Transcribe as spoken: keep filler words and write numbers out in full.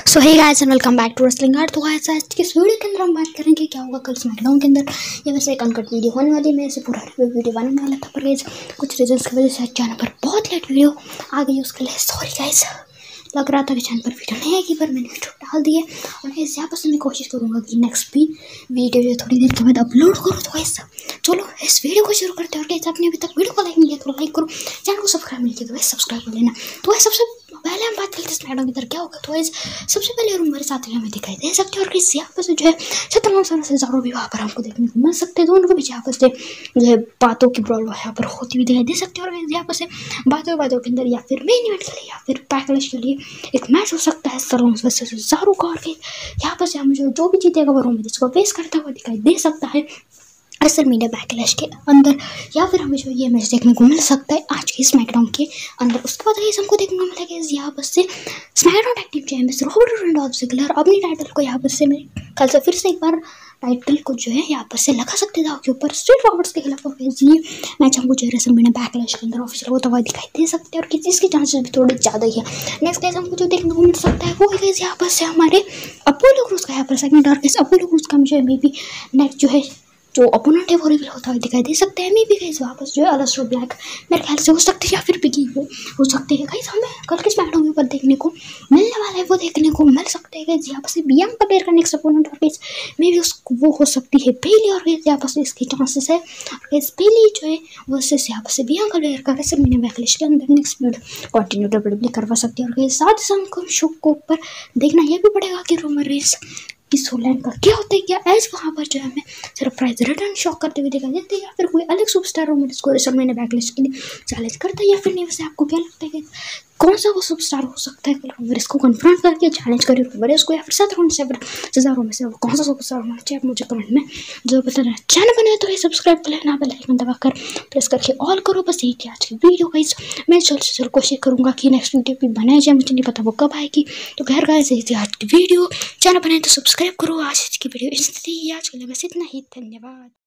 So hey guys and welcome back to wrestling art. तो guys आज की इस वीडियो के अंदर हम बात करेंगे क्या होगा कल स्मैकडाउन के अंदर। ये वैसे एक अनकट वीडियो होने वाली है, मैं इसे पूरा वीडियो बनाने वाला था पर गाइस कुछ रीजंस की वजह से चैनल पर बहुत लेट वीडियो आ गई, उसके लिए सॉरी गाइस। लग रहा था कि चैनल पर वीडियो नहीं आएगी पर मैंने वीडियो डाल दी है और गाइस यहाँ पर मैं कोशिश करूँगा कि नेक्स्ट भी वीडियो जो थोड़ी देर के बाद अपलोड करूँ। तो गाइस चलो इस वीडियो को शुरू करते हैं। और गाइस आपने अभी तक वीडियो को लाइक नहीं किया तो लाइक करो, चैनल को सब्सक्राइब नहीं किया तो गाइस सब्सक्राइब कर लेना। तो गाइस सबसे पहले हम बात करते हैं स्मैकडाउन की तरफ क्या होगा। तो गाइस सबसे पहले रूम मेरे साथ हमें दिखाई दे सकते हैं और गाइस यहाँ पर जो है शतरंग सालों से ज़ारो भी वहाँ पर हमको देखने को मिल सकते हैं। दोनों के बीच यहाँ पर से जो है बातों की ब्रॉल यहाँ पर होती हुई दिखाई दे सकती है। और यहाँ पर से बातों बातों के अंदर या फिर मेन इवेंट के लिए या फिर बैकलैश के लिए एक मैच हो सकता है शतरंग वर्सेस ज़ारो का। और यहाँ पर से हम जो जो भी जीतेगा वो रूम में जिसको फेस करता हुआ दिखाई दे सकता है रेसलमेनिया बैकलैश के अंदर, या फिर हमें जो ये मैच देखने को मिल सकता है आज के स्मैकडाउन के अंदर। उसके बाद ये हमको देखने को मिलेगा यहाँ पर से SmackDown tag team champions Robert and Dolph Ziggler अपनी टाइटल को यहाँ पर से मेरे कल से फिर से एक बार टाइटल को जो है यहाँ पर से लगा सकते हैं के ऊपर स्ट्रीट रॉबर्ट्स के खिलाफ। और ये मैच हमको जो है रेसलमेनिया बैकलैश के अंदर ऑफिशियल होता हुआ दिखाई दे सकते हैं और किसी इसके चांसेस भी थोड़े ज़्यादा ही है। नेक्स्ट गाइस हमको जो देखने को मिल सकता है वो गाइस यहाँ पर से हमारे अपोलो क्रूज का यहाँ पर सेगमेंट। और गाइस अपोलो क्रूज का जो है मे बी नेक्स्ट जो है जो ओपोनेंट है वो रिवील होता हुआ दिखाई दे सकते हैं। मे बी गाइस वापस जो है अलेस्टर ब्लैक मेरे ख्याल से हो सकते हैं या फिर बिगी वो हो सकते हैं। गाइस हमें कल के स्मैकडाउन के ऊपर देखने को मिलने वाला है वो देखने को मिल सकते हैं। गाइस यहाँ पर से बियांका बेयर का नेक्स्ट ओपोनेंट और गाइस मे बी उसको वो हो सकती है बेली। और गाइस यहाँ पर से इसकी चांसेस है और गाइस बेली जो है वर्सेस यहाँ पर से बियांका बेयर का रेसलमेनिया बैकलैश के अंदर नेक्स्ट वीड कंटिन्यू डब्ल्यूडब्ल्यू करवा सकती है। और गाइस साथ ही हमको शो को ऊपर देखना यह भी पड़ेगा कि रोमन रेंस की सोलैंड का क्या होता है, क्या एज वहाँ पर जो है हमें सरप्राइज रिटर्न शॉक करते हुए दिखाई देते हैं या फिर कोई अलग सुपरस्टार रोमन इसको रेसलमेनिया बैकलैश के लिए चैलेंज करता है या फिर नहीं। वैसे आपको क्या लगता है कि कौन सा वो सुपरस्टार हो सकता है रोमन इसको कन्फ्रंट करके चैलेंज करे रोमन इसको या फिर सात राउंड से हज़ारों में से वो कौन सा सुपरस्टार होना चाहिए आप मुझे कमेंट में जो बताना। चैनल बने तो सब्सक्राइब कर लेना, बेल आइकन दबाकर प्रेस करके ऑल करो। बस यही थी आज की वीडियो गाइस। मैं जल्द से जल्द कोशिश करूँगा कि नेक्स्ट वीडियो भी बनाई जाए, मुझे नहीं पता वो कब आएगी। तो खैर गाइस यही थी आज की वीडियो। चैनल बने तो सब्सक्राइब करो। आज की वीडियो इस थी, आज के लिए बस इतना ही। धन्यवाद।